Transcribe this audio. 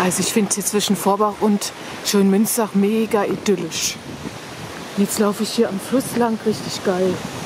Also ich finde hier zwischen Vorbach und Schönmünzach mega idyllisch. Jetzt laufe ich hier am Fluss lang, richtig geil.